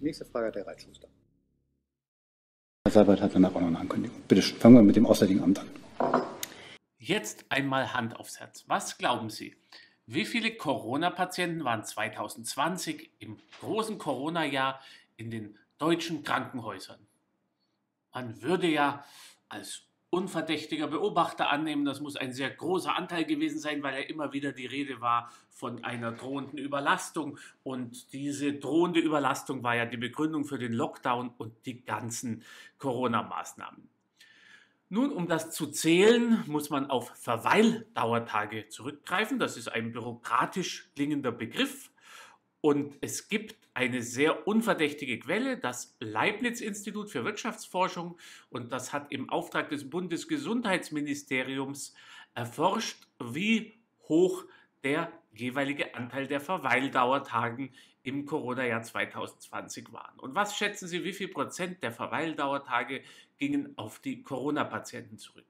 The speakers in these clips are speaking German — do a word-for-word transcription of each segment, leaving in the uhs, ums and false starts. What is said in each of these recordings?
Nächste Frage hat der Reitschuster. Herr Seibert hat danach auch noch eine Ankündigung. Bitte fangen wir mit dem Auswärtigen Amt an. Jetzt einmal Hand aufs Herz. Was glauben Sie? Wie viele Corona-Patienten waren zwanzig zwanzig im großen Corona-Jahr in den deutschen Krankenhäusern? Man würde ja als unverdächtiger Beobachter annehmen, das muss ein sehr großer Anteil gewesen sein, weil ja immer wieder die Rede war von einer drohenden Überlastung. Und diese drohende Überlastung war ja die Begründung für den Lockdown und die ganzen Corona-Maßnahmen. Nun, um das zu zählen, muss man auf Verweildauertage zurückgreifen. Das ist ein bürokratisch klingender Begriff. Und es gibt eine sehr unverdächtige Quelle, das Leibniz-Institut für Wirtschaftsforschung. Und das hat im Auftrag des Bundesgesundheitsministeriums erforscht, wie hoch der jeweilige Anteil der Verweildauertagen im Corona-Jahr zwanzig zwanzig waren. Und was schätzen Sie, wie viel Prozent der Verweildauertage gingen auf die Corona-Patienten zurück?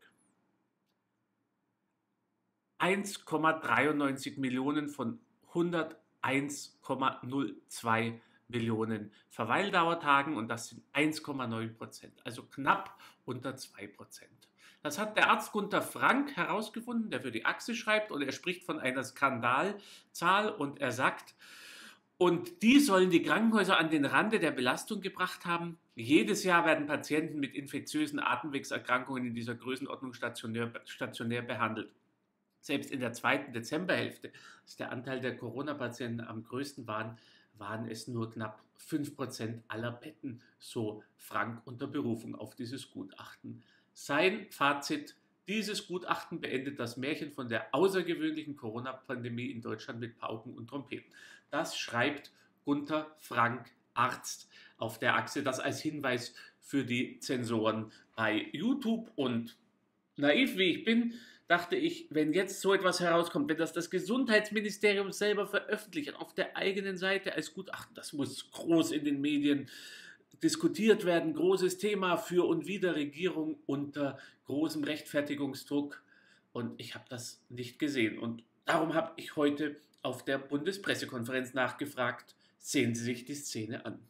eins Komma dreiundneunzig Millionen von hunderteins Komma null zwei Millionen Verweildauertagen, und das sind eins Komma neun Prozent, also knapp unter zwei Prozent. Das hat der Arzt Gunther Frank herausgefunden, der für die Achse schreibt, und er spricht von einer Skandalzahl und er sagt, und die sollen die Krankenhäuser an den Rande der Belastung gebracht haben. Jedes Jahr werden Patienten mit infektiösen Atemwegserkrankungen in dieser Größenordnung stationär, stationär behandelt. Selbst in der zweiten Dezemberhälfte, als der Anteil der Corona-Patienten am größten waren, waren es nur knapp fünf Prozent aller Betten, so Frank unter Berufung auf dieses Gutachten. Sein Fazit: Dieses Gutachten beendet das Märchen von der außergewöhnlichen Corona-Pandemie in Deutschland mit Pauken und Trompeten. Das schreibt Gunther Frank, Arzt, auf der Achse. Das als Hinweis für die Zensoren bei YouTube. Und naiv wie ich bin, dachte ich, wenn jetzt so etwas herauskommt, wenn das das Gesundheitsministerium selber veröffentlicht, auf der eigenen Seite als Gutachten, das muss groß in den Medien diskutiert werden, großes Thema für und wider Regierung unter großem Rechtfertigungsdruck. Und ich habe das nicht gesehen. Und darum habe ich heute auf der Bundespressekonferenz nachgefragt. Sehen Sie sich die Szene an.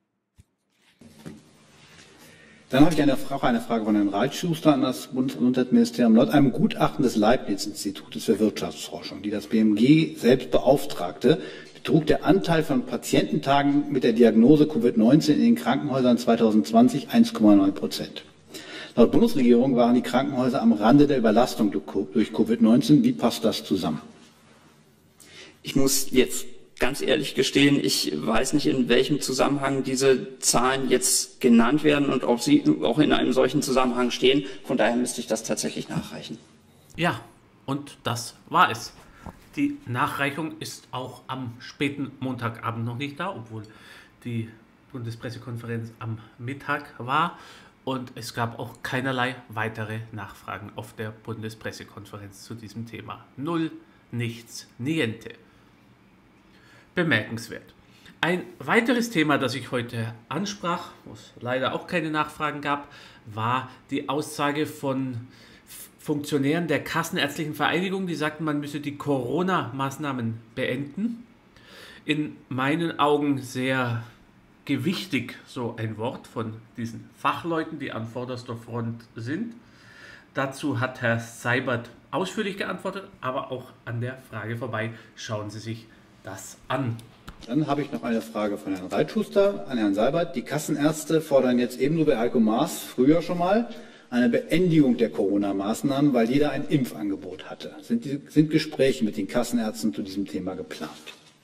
Dann habe ich eine, auch eine Frage von Herrn Reitschuster an das Bundesgesundheitsministerium. Laut einem Gutachten des Leibniz-Institutes für Wirtschaftsforschung, die das B M G selbst beauftragte, betrug der Anteil von Patiententagen mit der Diagnose Covid neunzehn in den Krankenhäusern zwanzig zwanzig eins Komma neun Prozent. Laut Bundesregierung waren die Krankenhäuser am Rande der Überlastung durch Covid neunzehn. Wie passt das zusammen? Ich muss jetzt ganz ehrlich gestehen, ich weiß nicht, in welchem Zusammenhang diese Zahlen jetzt genannt werden und ob sie auch in einem solchen Zusammenhang stehen. Von daher müsste ich das tatsächlich nachreichen. Ja, und das war es. Die Nachreichung ist auch am späten Montagabend noch nicht da, obwohl die Bundespressekonferenz am Mittag war. Und es gab auch keinerlei weitere Nachfragen auf der Bundespressekonferenz zu diesem Thema. Null, nichts, niente. Bemerkenswert. Ein weiteres Thema, das ich heute ansprach, wo es leider auch keine Nachfragen gab, war die Aussage von Funktionären der Kassenärztlichen Vereinigung, die sagten, man müsse die Corona-Maßnahmen beenden. In meinen Augen sehr gewichtig so ein Wort von diesen Fachleuten, die an vorderster Front sind. Dazu hat Herr Seibert ausführlich geantwortet, aber auch an der Frage vorbei. Schauen Sie sich das an. Dann habe ich noch eine Frage von Herrn Reitschuster an Herrn Seibert. Die Kassenärzte fordern jetzt ebenso wie Heiko Maas früher schon mal eine Beendigung der Corona-Maßnahmen, weil jeder ein Impfangebot hatte. Sind, die, sind Gespräche mit den Kassenärzten zu diesem Thema geplant?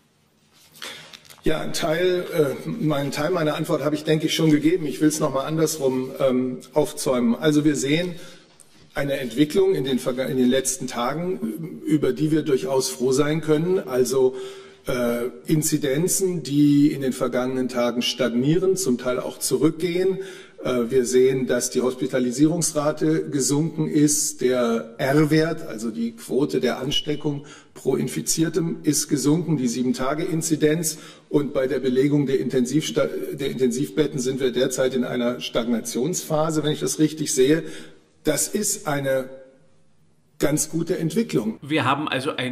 Ja, ein Teil, äh, meinen Teil meiner Antwort habe ich, denke ich, schon gegeben. Ich will es noch mal andersrum ähm, aufzäumen. Also wir sehen eine Entwicklung in den, in den letzten Tagen, über die wir durchaus froh sein können. Also äh, Inzidenzen, die in den vergangenen Tagen stagnieren, zum Teil auch zurückgehen. Äh, wir sehen, dass die Hospitalisierungsrate gesunken ist. Der R-Wert, also die Quote der Ansteckung pro Infiziertem, ist gesunken, die sieben-Tage-Inzidenz. Und bei der Belegung der, Intensivsta der Intensivbetten sind wir derzeit in einer Stagnationsphase, wenn ich das richtig sehe. Das ist eine ganz gute Entwicklung. Wir haben also eine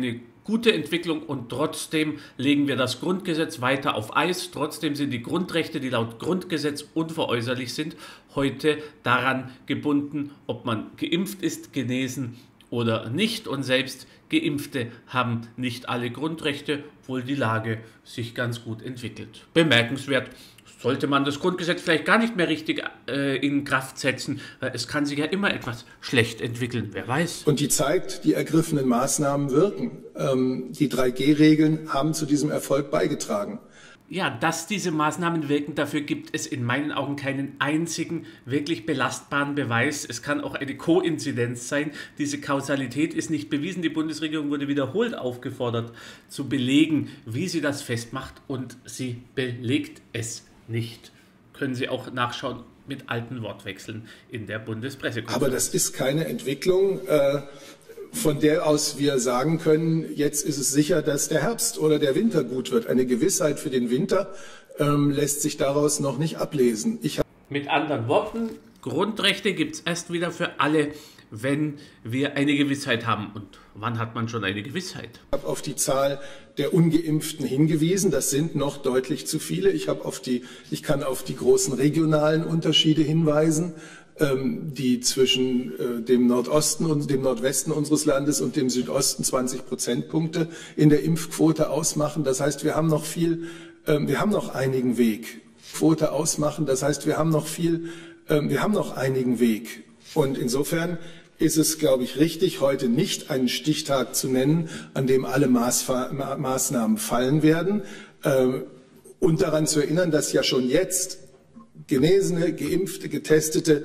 gute Entwicklung und trotzdem legen wir das Grundgesetz weiter auf Eis. Trotzdem sind die Grundrechte, die laut Grundgesetz unveräußerlich sind, heute daran gebunden, ob man geimpft ist, genesen oder nicht. Und selbst Geimpfte haben nicht alle Grundrechte, obwohl die Lage sich ganz gut entwickelt. Bemerkenswert. Sollte man das Grundgesetz vielleicht gar nicht mehr richtig äh, in Kraft setzen. Es kann sich ja immer etwas schlecht entwickeln, wer weiß. Und die zeigt, die ergriffenen Maßnahmen wirken. Ähm, die drei G Regeln haben zu diesem Erfolg beigetragen. Ja, dass diese Maßnahmen wirken, dafür gibt es in meinen Augen keinen einzigen wirklich belastbaren Beweis. Es kann auch eine Koinzidenz sein. Diese Kausalität ist nicht bewiesen. Die Bundesregierung wurde wiederholt aufgefordert, zu belegen, wie sie das festmacht, und sie belegt es nicht. Können Sie auch nachschauen mit alten Wortwechseln in der Bundespressekonferenz. Aber das ist keine Entwicklung, äh, von der aus wir sagen können, jetzt ist es sicher, dass der Herbst oder der Winter gut wird. Eine Gewissheit für den Winter ähm, lässt sich daraus noch nicht ablesen. Ich mit anderen Worten, Grundrechte gibt es erst wieder für alle, wenn wir eine Gewissheit haben. Und wann hat man schon eine Gewissheit? Ich habe auf die Zahl der Ungeimpften hingewiesen. Das sind noch deutlich zu viele. Ich habe auf die, ich kann auf die großen regionalen Unterschiede hinweisen, ähm, die zwischen äh, dem Nordosten und dem Nordwesten unseres Landes und dem Südosten zwanzig Prozentpunkte in der Impfquote ausmachen. Das heißt, wir haben noch viel, ähm, wir haben noch einigen Weg. Quote ausmachen. Das heißt, wir haben noch viel, ähm, wir haben noch einigen Weg. Und insofern ist es, glaube ich, richtig, heute nicht einen Stichtag zu nennen, an dem alle Maßfa- Ma- Maßnahmen fallen werden. Ähm, und daran zu erinnern, dass ja schon jetzt Genesene, Geimpfte, Getestete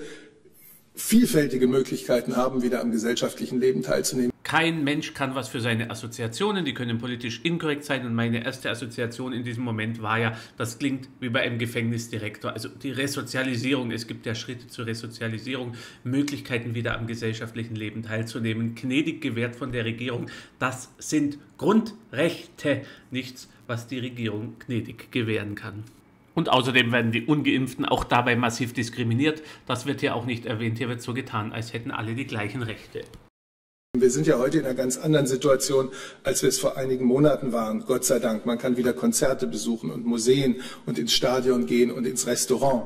vielfältige Möglichkeiten haben, wieder am gesellschaftlichen Leben teilzunehmen. Kein Mensch kann was für seine Assoziationen, die können politisch inkorrekt sein, und meine erste Assoziation in diesem Moment war ja, das klingt wie bei einem Gefängnisdirektor, also die Resozialisierung, es gibt ja Schritte zur Resozialisierung, Möglichkeiten wieder am gesellschaftlichen Leben teilzunehmen, gnädig gewährt von der Regierung, das sind Grundrechte, nichts, was die Regierung gnädig gewähren kann. Und außerdem werden die Ungeimpften auch dabei massiv diskriminiert, das wird hier auch nicht erwähnt, hier wird so getan, als hätten alle die gleichen Rechte. Wir sind ja heute in einer ganz anderen Situation, als wir es vor einigen Monaten waren. Gott sei Dank. Man kann wieder Konzerte besuchen und Museen und ins Stadion gehen und ins Restaurant.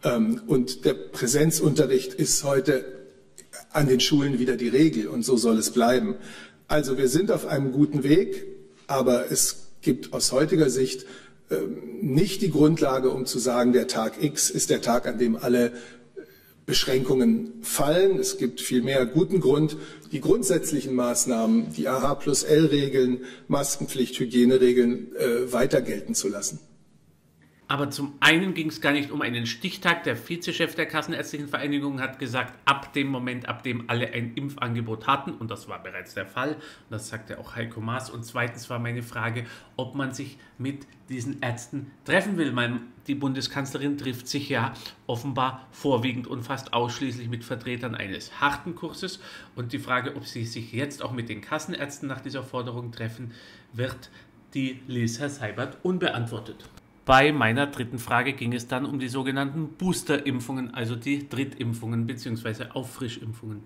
Und der Präsenzunterricht ist heute an den Schulen wieder die Regel, und so soll es bleiben. Also wir sind auf einem guten Weg, aber es gibt aus heutiger Sicht nicht die Grundlage, um zu sagen, der Tag X ist der Tag, an dem alle Beschränkungen fallen. Es gibt vielmehr guten Grund, die grundsätzlichen Maßnahmen, die A H plus L Regeln, Maskenpflicht, Hygieneregeln äh, weiter gelten zu lassen. Aber zum einen ging es gar nicht um einen Stichtag. Der Vizechef der Kassenärztlichen Vereinigung hat gesagt, ab dem Moment, ab dem alle ein Impfangebot hatten, und das war bereits der Fall, und das sagte auch Heiko Maas. Und zweitens war meine Frage, ob man sich mit diesen Ärzten treffen will. Die Bundeskanzlerin trifft sich ja offenbar vorwiegend und fast ausschließlich mit Vertretern eines harten Kurses. Und die Frage, ob sie sich jetzt auch mit den Kassenärzten nach dieser Forderung treffen wird, die ließ Herr Seibert unbeantwortet. Bei meiner dritten Frage ging es dann um die sogenannten Booster-Impfungen, also die Drittimpfungen bzw. Auffrischimpfungen.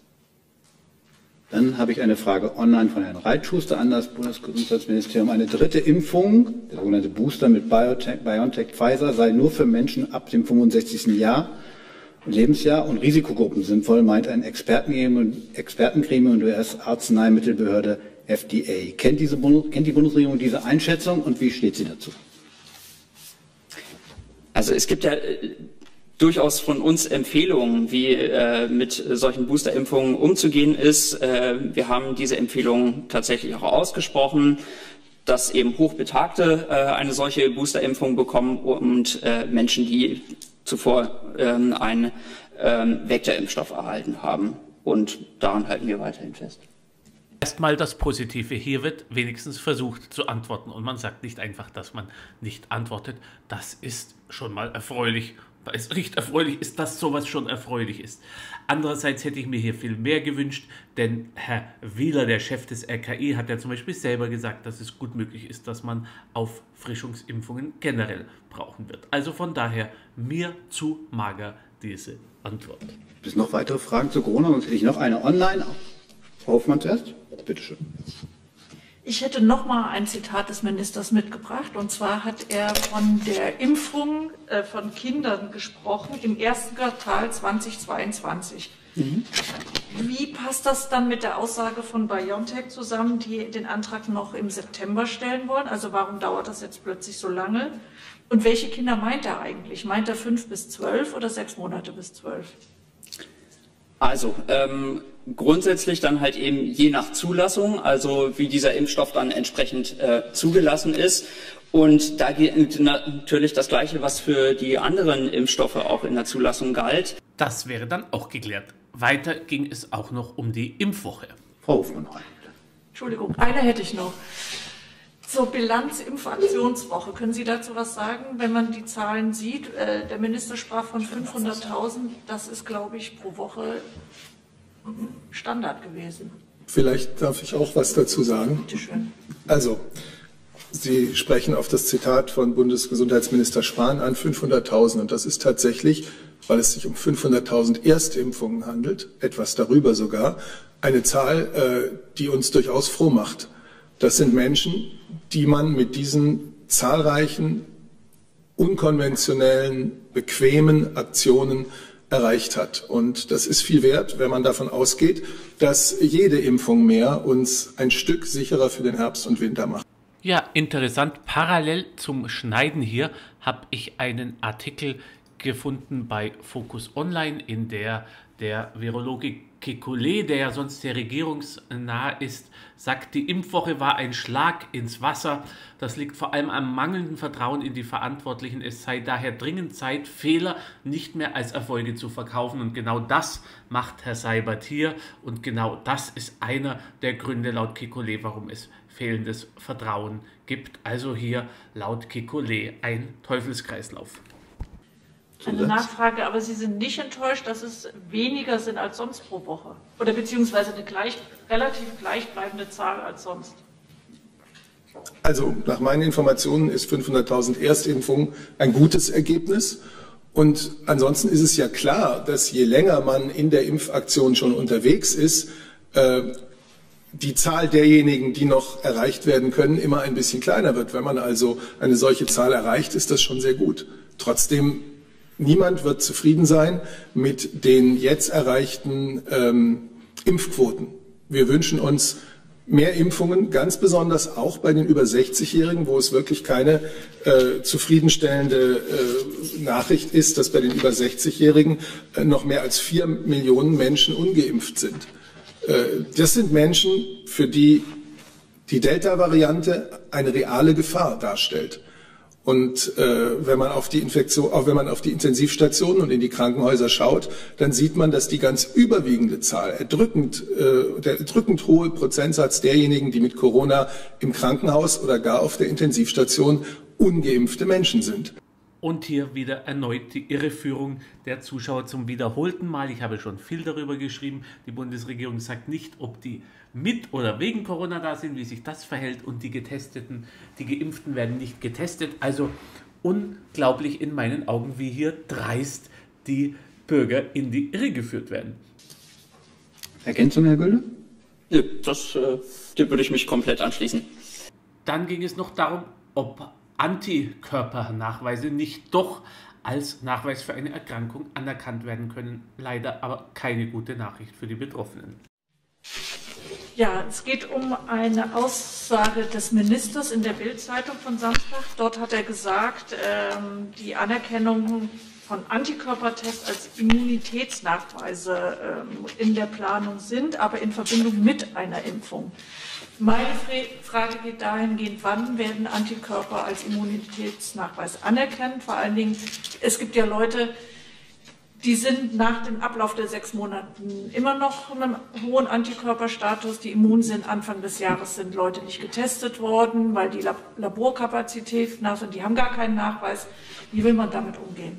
Dann habe ich eine Frage online von Herrn Reitschuster an das Bundesgesundheitsministerium. Eine dritte Impfung, der sogenannte Booster mit Biotech, BioNTech Pfizer, sei nur für Menschen ab dem fünfundsechzigsten Jahr, Lebensjahr und Risikogruppen sinnvoll, meint ein Expertengremium, Expertengremium der U S-Arzneimittelbehörde F D A. Kennt, diese, kennt die Bundesregierung diese Einschätzung und wie steht sie dazu? Also es gibt ja äh, durchaus von uns Empfehlungen, wie äh, mit solchen Boosterimpfungen umzugehen ist. Äh, wir haben diese Empfehlungen tatsächlich auch ausgesprochen, dass eben Hochbetagte äh, eine solche Boosterimpfung bekommen und äh, Menschen, die zuvor äh, einen äh, Vektorimpfstoff erhalten haben. Und daran halten wir weiterhin fest. Erstmal das Positive. Hier wird wenigstens versucht zu antworten und man sagt nicht einfach, dass man nicht antwortet. Das ist schon mal erfreulich. Weil es nicht erfreulich ist, dass sowas schon erfreulich ist. Andererseits hätte ich mir hier viel mehr gewünscht, denn Herr Wieler, der Chef des R K I, hat ja zum Beispiel selber gesagt, dass es gut möglich ist, dass man Auffrischungsimpfungen generell brauchen wird. Also von daher mir zu mager diese Antwort. Gibt es noch weitere Fragen zu Corona? Sonst hätte ich noch eine online. Frau Hoffmann zuerst. Bitte schön. Ich hätte noch mal ein Zitat des Ministers mitgebracht. Und zwar hat er von der Impfung äh, von Kindern gesprochen im ersten Quartal zweitausendzweiundzwanzig. Mhm. Wie passt das dann mit der Aussage von BioNTech zusammen, die den Antrag noch im September stellen wollen? Also warum dauert das jetzt plötzlich so lange? Und welche Kinder meint er eigentlich? Meint er fünf bis zwölf oder sechs Monate bis zwölf? Also ähm, grundsätzlich dann halt eben je nach Zulassung, also wie dieser Impfstoff dann entsprechend äh, zugelassen ist. Und da gilt natürlich das Gleiche, was für die anderen Impfstoffe auch in der Zulassung galt. Das wäre dann auch geklärt. Weiter ging es auch noch um die Impfwoche. Frau Hofmann. Entschuldigung, eine hätte ich noch. Zur Bilanz Impfaktionswoche. Können Sie dazu was sagen? Wenn man die Zahlen sieht, äh, der Minister sprach von fünfhunderttausend. Das ist, glaube ich, pro Woche Standard gewesen. Vielleicht darf ich auch was dazu sagen. Bitte schön. Also, Sie sprechen auf das Zitat von Bundesgesundheitsminister Spahn an, fünfhunderttausend. Und das ist tatsächlich, weil es sich um fünfhunderttausend Erstimpfungen handelt, etwas darüber sogar, eine Zahl, äh, die uns durchaus froh macht. Das sind Menschen, die man mit diesen zahlreichen, unkonventionellen, bequemen Aktionen erreicht hat. Und das ist viel wert, wenn man davon ausgeht, dass jede Impfung mehr uns ein Stück sicherer für den Herbst und Winter macht. Ja, interessant. Parallel zum Schneiden hier habe ich einen Artikel gefunden bei Focus Online, in der der Virologe Kekulé, der ja sonst sehr regierungsnah ist, sagt, die Impfwoche war ein Schlag ins Wasser. Das liegt vor allem am mangelnden Vertrauen in die Verantwortlichen. Es sei daher dringend Zeit, Fehler nicht mehr als Erfolge zu verkaufen. Und genau das macht Herr Seibert hier. Und genau das ist einer der Gründe laut Kekulé, warum es fehlendes Vertrauen gibt. Also hier laut Kekulé ein Teufelskreislauf. Eine Nachfrage, aber Sie sind nicht enttäuscht, dass es weniger sind als sonst pro Woche? Oder beziehungsweise eine gleich, relativ gleichbleibende Zahl als sonst? Also nach meinen Informationen ist fünfhunderttausend Erstimpfungen ein gutes Ergebnis. Und ansonsten ist es ja klar, dass je länger man in der Impfaktion schon unterwegs ist, äh, die Zahl derjenigen, die noch erreicht werden können, immer ein bisschen kleiner wird. Wenn man also eine solche Zahl erreicht, ist das schon sehr gut. Trotzdem, niemand wird zufrieden sein mit den jetzt erreichten ähm, Impfquoten. Wir wünschen uns mehr Impfungen, ganz besonders auch bei den über sechzig-Jährigen, wo es wirklich keine äh, zufriedenstellende äh, Nachricht ist, dass bei den über sechzig-Jährigen äh, noch mehr als vier Millionen Menschen ungeimpft sind. Äh, das sind Menschen, für die die Delta-Variante eine reale Gefahr darstellt. Und äh, wenn man auf die Infektion, auch wenn man auf die Intensivstationen und in die Krankenhäuser schaut, dann sieht man, dass die ganz überwiegende Zahl, erdrückend, äh, der erdrückend hohe Prozentsatz derjenigen, die mit Corona im Krankenhaus oder gar auf der Intensivstation ungeimpfte Menschen sind. Und hier wieder erneut die Irreführung der Zuschauer zum wiederholten Mal. Ich habe schon viel darüber geschrieben. Die Bundesregierung sagt nicht, ob die mit oder wegen Corona da sind, wie sich das verhält. Und die Getesteten, die Geimpften werden nicht getestet. Also unglaublich in meinen Augen, wie hier dreist die Bürger in die Irre geführt werden. Ergänzung, Herr Gülde? Ja, das äh, dem würde ich mich komplett anschließen. Dann ging es noch darum, ob Antikörpernachweise nicht doch als Nachweis für eine Erkrankung anerkannt werden können. Leider aber keine gute Nachricht für die Betroffenen. Ja, es geht um eine Aussage des Ministers in der Bild-Zeitung von Samstag. Dort hat er gesagt, ähm, die Anerkennung von Antikörpertests als Immunitätsnachweise ähm, in der Planung sind, aber in Verbindung mit einer Impfung. Meine Frage geht dahingehend, wann werden Antikörper als Immunitätsnachweis anerkannt? Vor allen Dingen, es gibt ja Leute, die sind nach dem Ablauf der sechs Monaten immer noch in einem hohen Antikörperstatus, die immun sind. Anfang des Jahres sind Leute nicht getestet worden, weil die Laborkapazität nach sind, die haben gar keinen Nachweis. Wie will man damit umgehen?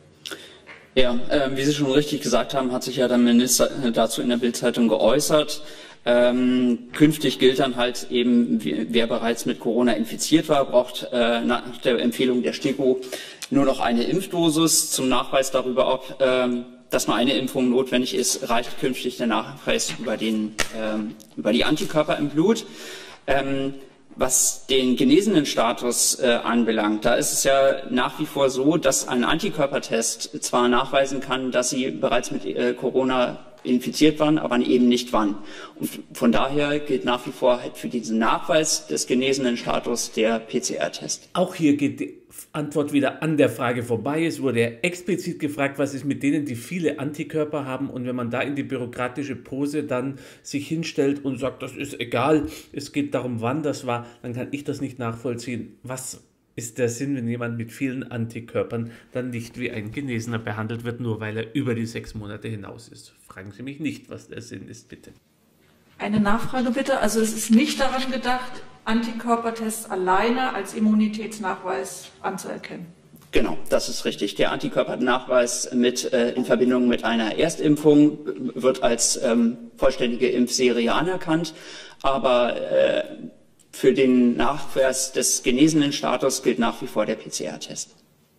Ja, äh, wie Sie schon richtig gesagt haben, hat sich ja der Minister dazu in der Bild-Zeitung geäußert. Ähm, künftig gilt dann halt eben, wer bereits mit Corona infiziert war, braucht äh, nach der Empfehlung der STIKO nur noch eine Impfdosis. Zum Nachweis darüber, ob ähm, dass nur eine Impfung notwendig ist, reicht künftig der Nachweis über, den, ähm, über die Antikörper im Blut. Ähm, Was den genesenen Status äh, anbelangt, da ist es ja nach wie vor so, dass ein Antikörpertest zwar nachweisen kann, dass Sie bereits mit äh, Corona infiziert waren, aber eben nicht wann. Und von daher gilt nach wie vor halt für diesen Nachweis des genesenen Status der P C R-Test. Auch hier geht die Antwort wieder an der Frage vorbei. Es wurde ja explizit gefragt, was ist mit denen, die viele Antikörper haben. Und wenn man da in die bürokratische Pose dann sich hinstellt und sagt, das ist egal, es geht darum, wann das war, dann kann ich das nicht nachvollziehen. Was ist der Sinn, wenn jemand mit vielen Antikörpern dann nicht wie ein Genesener behandelt wird, nur weil er über die sechs Monate hinaus ist? Fragen Sie mich nicht, was der Sinn ist, bitte. Eine Nachfrage bitte. Also es ist nicht daran gedacht, Antikörpertests alleine als Immunitätsnachweis anzuerkennen. Genau, das ist richtig. Der Antikörpernachweis mit, äh, in Verbindung mit einer Erstimpfung wird als ähm, vollständige Impfserie anerkannt, aber äh, für den Nachweis des genesenen Status gilt nach wie vor der P C R-Test.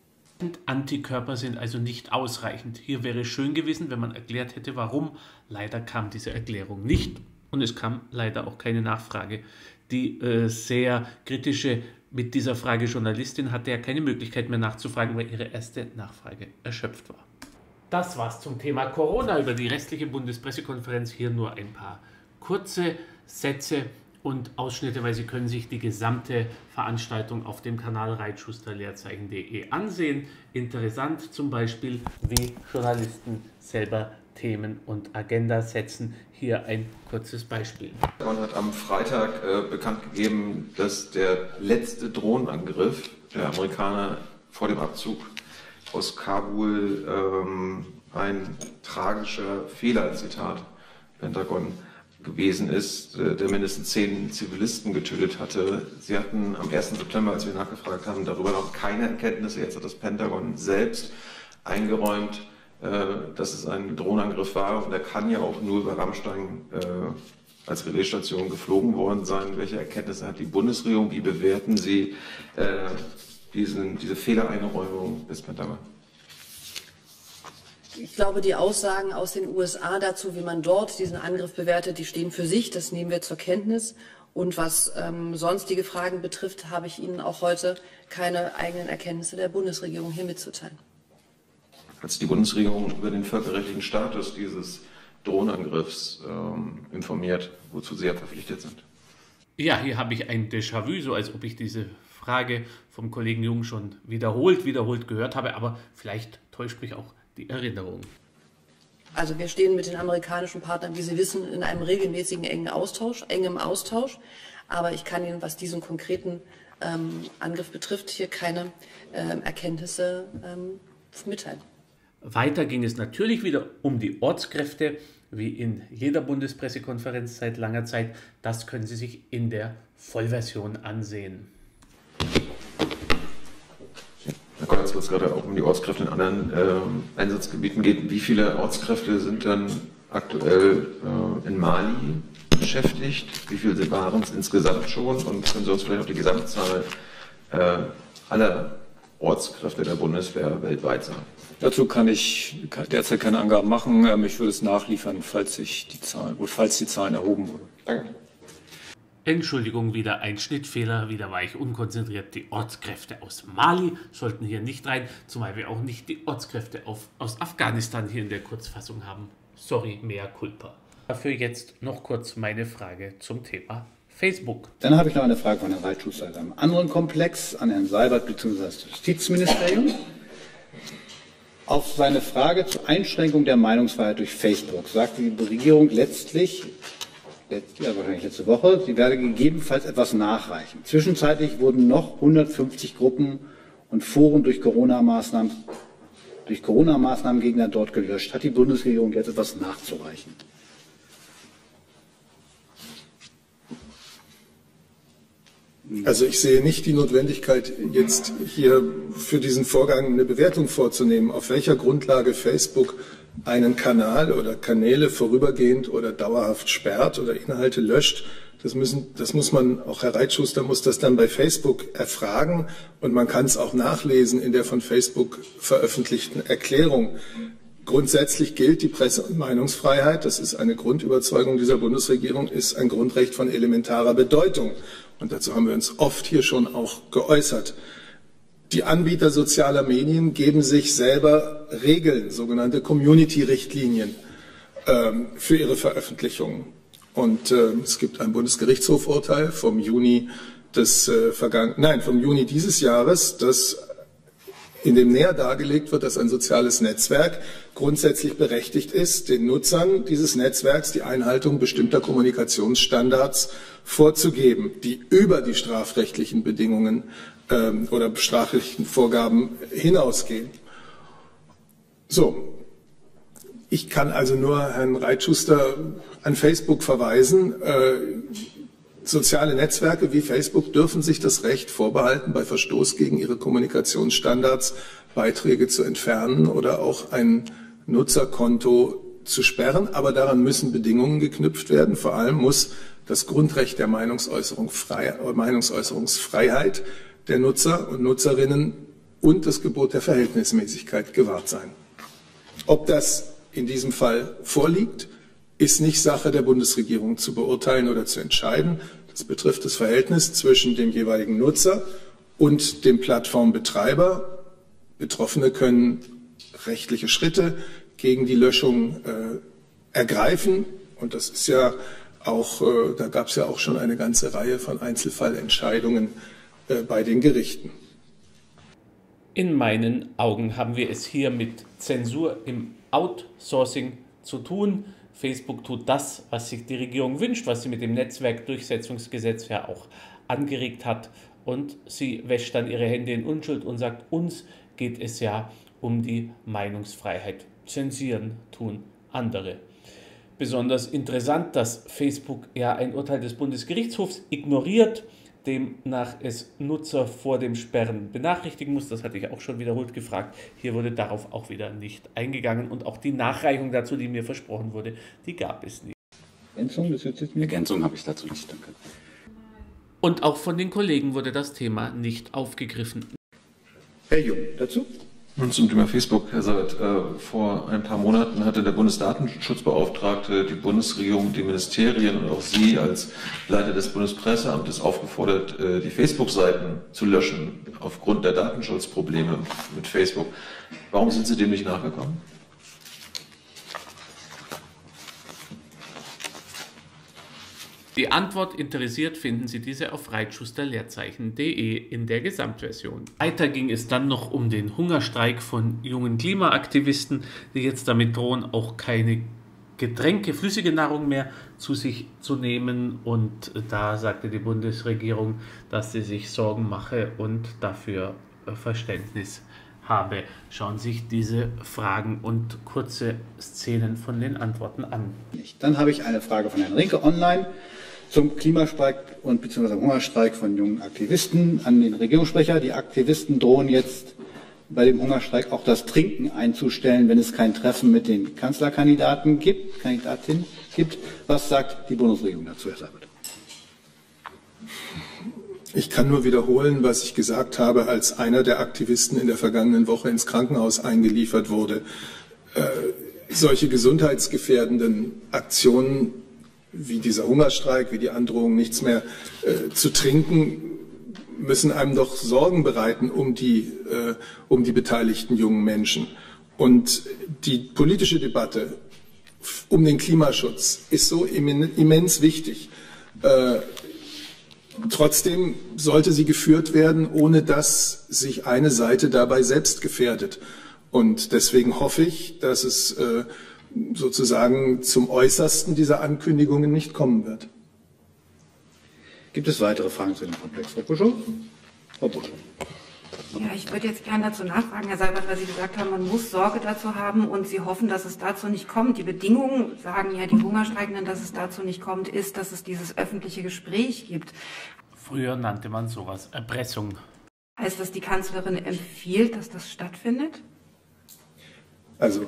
Antikörper sind also nicht ausreichend. Hier wäre schön gewesen, wenn man erklärt hätte, warum. Leider kam diese Erklärung nicht und es kam leider auch keine Nachfrage. Die äh, sehr kritische mit dieser Frage Journalistin hatte ja keine Möglichkeit mehr nachzufragen, weil ihre erste Nachfrage erschöpft war. Das war's zum Thema Corona. Über die restliche Bundespressekonferenz hier nur ein paar kurze Sätze und Ausschnitte, weil Sie können sich die gesamte Veranstaltung auf dem Kanal reitschuster leerzeichen punkt de ansehen. Interessant zum Beispiel, wie Journalisten selber Themen und Agenda setzen. Hier ein kurzes Beispiel. Man hat am Freitag äh, bekannt gegeben, dass der letzte Drohnenangriff der Amerikaner vor dem Abzug aus Kabul ähm, ein tragischer Fehler, Zitat Pentagon, gewesen ist, der mindestens zehn Zivilisten getötet hatte. Sie hatten am ersten September, als wir nachgefragt haben, darüber noch keine Erkenntnisse. Jetzt hat das Pentagon selbst eingeräumt, dass es ein Drohnenangriff war. Und der kann ja auch nur über Rammstein als Relaisstation geflogen worden sein. Welche Erkenntnisse hat die Bundesregierung? Wie bewerten Sie diesen, diese Fehlereinräumung des Pentagon? Ich glaube, die Aussagen aus den U S A dazu, wie man dort diesen Angriff bewertet, die stehen für sich. Das nehmen wir zur Kenntnis. Und was ähm, sonstige Fragen betrifft, habe ich Ihnen auch heute keine eigenen Erkenntnisse der Bundesregierung hier mitzuteilen. Hat sich die Bundesregierung über den völkerrechtlichen Status dieses Drohnenangriffs ähm, informiert, wozu Sie ja verpflichtet sind? Ja, hier habe ich ein Déjà-vu, so als ob ich diese Frage vom Kollegen Jung schon wiederholt, wiederholt gehört habe. Aber vielleicht täuscht mich auch die Erinnerung. Also wir stehen mit den amerikanischen Partnern, wie Sie wissen, in einem regelmäßigen engen Austausch, engem Austausch. Aber ich kann Ihnen, was diesen konkreten ähm, Angriff betrifft, hier keine ähm, Erkenntnisse ähm, mitteilen. Weiter ging es natürlich wieder um die Ortskräfte, wie in jeder Bundespressekonferenz seit langer Zeit. Das können Sie sich in der Vollversion ansehen. Herr Kollatz, es gerade auch um die Ortskräfte in anderen äh, Einsatzgebieten geht. Wie viele Ortskräfte sind dann aktuell äh, in Mali beschäftigt? Wie viele waren es insgesamt schon? Und können Sie uns vielleicht auch die Gesamtzahl äh, aller Ortskräfte der Bundeswehr weltweit sagen? Dazu kann ich derzeit keine Angaben machen. Ich würde es nachliefern, falls sich die Zahlen, falls die Zahlen erhoben wurden. Danke. Entschuldigung, wieder ein Schnittfehler, wieder war ich unkonzentriert. Die Ortskräfte aus Mali sollten hier nicht rein, zumal wir auch nicht die Ortskräfte auf, aus Afghanistan hier in der Kurzfassung haben. Sorry, mea culpa. Dafür jetzt noch kurz meine Frage zum Thema Facebook. Dann habe ich noch eine Frage von Herrn Reitschuster aus einem anderen Komplex an Herrn Seibert bzw. das Justizministerium. Auf seine Frage zur Einschränkung der Meinungsfreiheit durch Facebook sagte die Regierung letztlich, ja, wahrscheinlich letzte Woche, sie werde gegebenenfalls etwas nachreichen. Zwischenzeitlich wurden noch hundertfünfzig Gruppen und Foren durch Corona-Maßnahmen durch Corona-Maßnahmengegner dort gelöscht. Hat die Bundesregierung jetzt etwas nachzureichen? Also ich sehe nicht die Notwendigkeit, jetzt hier für diesen Vorgang eine Bewertung vorzunehmen, auf welcher Grundlage Facebook einen Kanal oder Kanäle vorübergehend oder dauerhaft sperrt oder Inhalte löscht. Das müssen, das muss man, auch Herr Reitschuster muss das dann bei Facebook erfragen und man kann es auch nachlesen in der von Facebook veröffentlichten Erklärung. Grundsätzlich gilt, die Presse- und Meinungsfreiheit, das ist eine Grundüberzeugung dieser Bundesregierung, ist ein Grundrecht von elementarer Bedeutung. Und dazu haben wir uns oft hier schon auch geäußert. Die Anbieter sozialer Medien geben sich selber Regeln, sogenannte Community-Richtlinien, ähm, für ihre Veröffentlichungen. Und äh, es gibt ein Bundesgerichtshofurteil vom Juni des äh, vergangenen, nein, vom Juni dieses Jahres, das in dem näher dargelegt wird, dass ein soziales Netzwerk grundsätzlich berechtigt ist, den Nutzern dieses Netzwerks die Einhaltung bestimmter Kommunikationsstandards vorzugeben, die über die strafrechtlichen Bedingungen ähm, oder strafrechtlichen Vorgaben hinausgehen. So, ich kann also nur Herrn Reitschuster an Facebook verweisen. Äh, Soziale Netzwerke wie Facebook dürfen sich das Recht vorbehalten, bei Verstoß gegen ihre Kommunikationsstandards Beiträge zu entfernen oder auch ein Nutzerkonto zu sperren. Aber daran müssen Bedingungen geknüpft werden. Vor allem muss das Grundrecht der Meinungsäußerung frei, Meinungsäußerungsfreiheit der Nutzer und Nutzerinnen und das Gebot der Verhältnismäßigkeit gewahrt sein. Ob das in diesem Fall vorliegt, ist nicht Sache der Bundesregierung zu beurteilen oder zu entscheiden. Das betrifft das Verhältnis zwischen dem jeweiligen Nutzer und dem Plattformbetreiber. Betroffene können rechtliche Schritte gegen die Löschung äh, ergreifen. Und das ist ja auch, äh, da gab es ja auch schon eine ganze Reihe von Einzelfallentscheidungen äh, bei den Gerichten. In meinen Augen haben wir es hier mit Zensur im Outsourcing zu tun. Facebook tut das, was sich die Regierung wünscht, was sie mit dem Netzwerkdurchsetzungsgesetz ja auch angeregt hat. Und sie wäscht dann ihre Hände in Unschuld und sagt, uns geht es ja um die Meinungsfreiheit. Zensieren tun andere. Besonders interessant, dass Facebook ja ein Urteil des Bundesgerichtshofs ignoriert, demnach es Nutzer vor dem Sperren benachrichtigen muss. Das hatte ich auch schon wiederholt gefragt. Hier wurde darauf auch wieder nicht eingegangen und auch die Nachreichung dazu, die mir versprochen wurde, die gab es nicht. Ergänzung, das jetzt Ergänzung habe ich dazu nicht, danke. Und auch von den Kollegen wurde das Thema nicht aufgegriffen. Herr Jung, dazu? Und zum Thema Facebook, Herr Sabat, äh, vor ein paar Monaten hatte der Bundesdatenschutzbeauftragte die Bundesregierung, die Ministerien und auch Sie als Leiter des Bundespresseamtes aufgefordert, äh, die Facebook-Seiten zu löschen aufgrund der Datenschutzprobleme mit Facebook. Warum sind Sie dem nicht nachgekommen? Die Antwort interessiert finden Sie diese auf reitschuster Leerzeichen punkt de in der Gesamtversion. Weiter ging es dann noch um den Hungerstreik von jungen Klimaaktivisten, die jetzt damit drohen, auch keine Getränke, flüssige Nahrung mehr zu sich zu nehmen. Und da sagte die Bundesregierung, dass sie sich Sorgen mache und dafür Verständnis habe. Schauen Sie sich diese Fragen und kurze Szenen von den Antworten an. Dann habe ich eine Frage von Herrn Rinke online zum Klimastreik und beziehungsweise Hungerstreik von jungen Aktivisten an den Regierungssprecher. Die Aktivisten drohen jetzt bei dem Hungerstreik auch das Trinken einzustellen, wenn es kein Treffen mit den Kanzlerkandidaten gibt, Kandidatin gibt. Was sagt die Bundesregierung dazu, Herr Sabat? Ich kann nur wiederholen, was ich gesagt habe, als einer der Aktivisten in der vergangenen Woche ins Krankenhaus eingeliefert wurde. Äh, solche gesundheitsgefährdenden Aktionen wie dieser Hungerstreik, wie die Androhung, nichts mehr äh, zu trinken, müssen einem doch Sorgen bereiten um die, äh, um die beteiligten jungen Menschen. Und die politische Debatte um den Klimaschutz ist so immens wichtig. Äh, Trotzdem sollte sie geführt werden, ohne dass sich eine Seite dabei selbst gefährdet. Und deswegen hoffe ich, dass es äh, sozusagen zum Äußersten dieser Ankündigungen nicht kommen wird. Gibt es weitere Fragen zu dem Komplex? Frau Buschow? Frau Buschow. Ja, ich würde jetzt gerne dazu nachfragen, Herr Seibert, weil Sie gesagt haben, man muss Sorge dazu haben und Sie hoffen, dass es dazu nicht kommt. Die Bedingungen, sagen ja die Hungerstreikenden, dass es dazu nicht kommt, ist, dass es dieses öffentliche Gespräch gibt. Früher nannte man sowas Erpressung. Heißt das, die Kanzlerin empfiehlt, dass das stattfindet? Also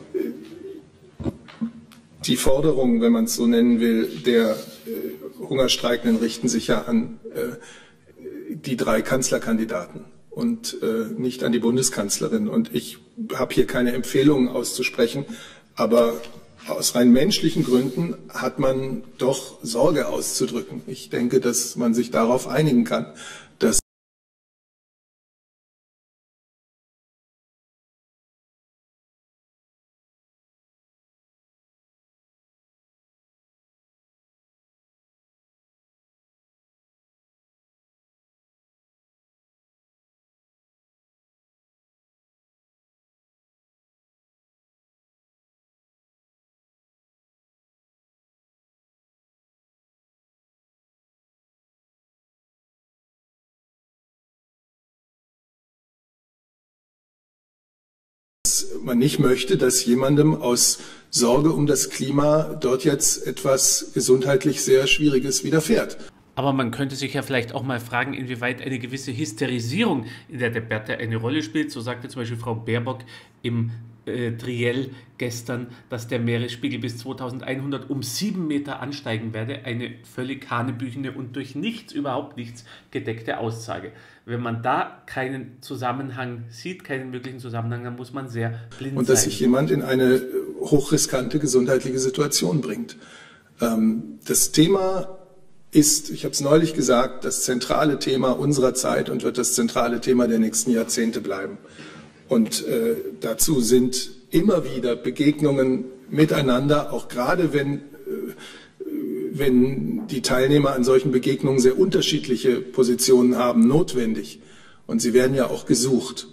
die Forderungen, wenn man es so nennen will, der äh, Hungerstreikenden richten sich ja an äh, die drei Kanzlerkandidaten und äh, nicht an die Bundeskanzlerin. Und ich habe hier keine Empfehlungen auszusprechen, aber aus rein menschlichen Gründen hat man doch Sorge auszudrücken. Ich denke, dass man sich darauf einigen kann, dass man nicht möchte, dass jemandem aus Sorge um das Klima dort jetzt etwas gesundheitlich sehr Schwieriges widerfährt. Aber man könnte sich ja vielleicht auch mal fragen, inwieweit eine gewisse Hysterisierung in der Debatte eine Rolle spielt. So sagte zum Beispiel Frau Baerbock im äh, Triell gestern, dass der Meeresspiegel bis zweitausendeinhundert um sieben Meter ansteigen werde. Eine völlig hanebüchene und durch nichts, überhaupt nichts gedeckte Aussage. Wenn man da keinen Zusammenhang sieht, keinen möglichen Zusammenhang, dann muss man sehr blind sein. Und dass sich jemand in eine hochriskante gesundheitliche Situation bringt. Ähm, das Thema ist, ich habe es neulich gesagt, das zentrale Thema unserer Zeit und wird das zentrale Thema der nächsten Jahrzehnte bleiben. Und äh, dazu sind immer wieder Begegnungen miteinander, auch gerade wenn, äh, wenn die Teilnehmer an solchen Begegnungen sehr unterschiedliche Positionen haben, notwendig. Und sie werden ja auch gesucht.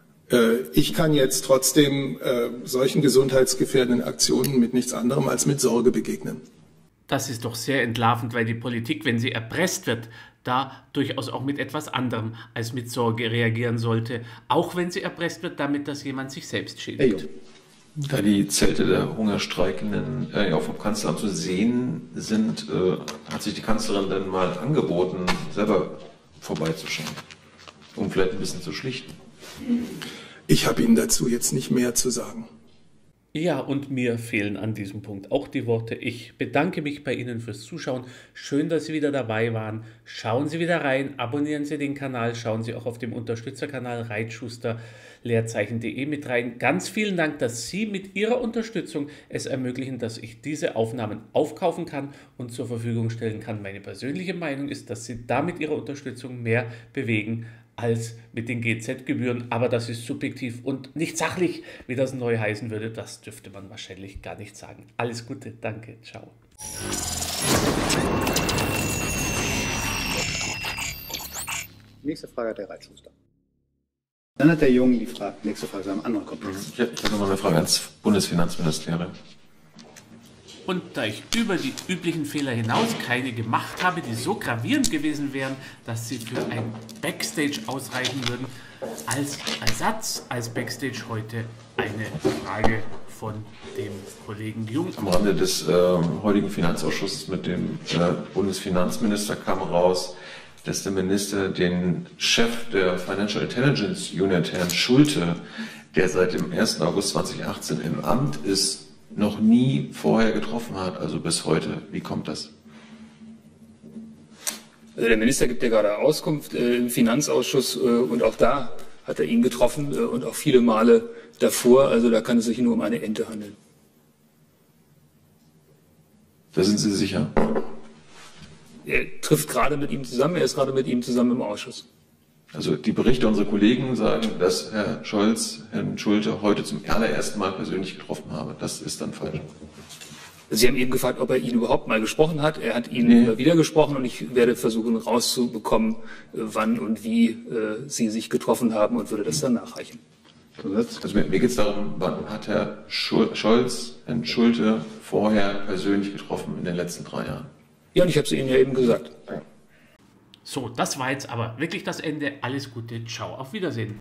Äh, ich kann jetzt trotzdem äh, solchen gesundheitsgefährdenden Aktionen mit nichts anderem als mit Sorge begegnen. Das ist doch sehr entlarvend, weil die Politik, wenn sie erpresst wird, da durchaus auch mit etwas anderem als mit Sorge reagieren sollte. Auch wenn sie erpresst wird damit, dass jemand sich selbst schädigt. Da die Zelte der Hungerstreikenden äh, auch vom Kanzleramt zu sehen sind, äh, hat sich die Kanzlerin dann mal angeboten, selber vorbeizuschauen, um vielleicht ein bisschen zu schlichten. Ich habe Ihnen dazu jetzt nicht mehr zu sagen. Ja, und mir fehlen an diesem Punkt auch die Worte. Ich bedanke mich bei Ihnen fürs Zuschauen. Schön, dass Sie wieder dabei waren. Schauen Sie wieder rein, abonnieren Sie den Kanal, schauen Sie auch auf dem Unterstützerkanal reitschuster leerzeichen punkt de mit rein. Ganz vielen Dank, dass Sie mit Ihrer Unterstützung es ermöglichen, dass ich diese Aufnahmen aufkaufen kann und zur Verfügung stellen kann. Meine persönliche Meinung ist, dass Sie da mit Ihrer Unterstützung mehr bewegen als mit den G Z-Gebühren, aber das ist subjektiv und nicht sachlich, wie das neu heißen würde. Das dürfte man wahrscheinlich gar nicht sagen. Alles Gute, danke, ciao. Nächste Frage hat der Reitschuster. Dann hat der Jung die Frage, nächste Frage zu einem anderen Komplex. Ich habe nochmal eine Frage ans Bundesfinanzministerium. Und da ich über die üblichen Fehler hinaus keine gemacht habe, die so gravierend gewesen wären, dass sie für ein Backstage ausreichen würden, als Ersatz, als Backstage heute eine Frage von dem Kollegen Jung. Am Rande des äh, heutigen Finanzausschusses mit dem äh, Bundesfinanzminister kam raus, dass der Minister den Chef der Financial Intelligence Unit, Herrn Schulte, der seit dem ersten August zweitausendachtzehn im Amt ist, noch nie vorher getroffen hat, also bis heute. Wie kommt das? Also der Minister gibt ja gerade Auskunft äh, im Finanzausschuss äh, und auch da hat er ihn getroffen äh, und auch viele Male davor. Also da kann es sich nur um eine Ente handeln. Da sind Sie sicher? Er trifft gerade mit ihm zusammen, er ist gerade mit ihm zusammen im Ausschuss. Also die Berichte unserer Kollegen sagen, dass Herr Scholz Herrn Schulte heute zum allerersten Mal persönlich getroffen habe. Das ist dann falsch. Sie haben eben gefragt, ob er ihn überhaupt mal gesprochen hat. Er hat ihn nee. wieder gesprochen und ich werde versuchen rauszubekommen, wann und wie äh, Sie sich getroffen haben und würde das dann nachreichen. Also mir, mir geht es darum, wann hat Herr Scholz Herrn Schulte vorher persönlich getroffen in den letzten drei Jahren? Ja, und ich habe es Ihnen ja eben gesagt. So, das war jetzt aber wirklich das Ende. Alles Gute, ciao, auf Wiedersehen.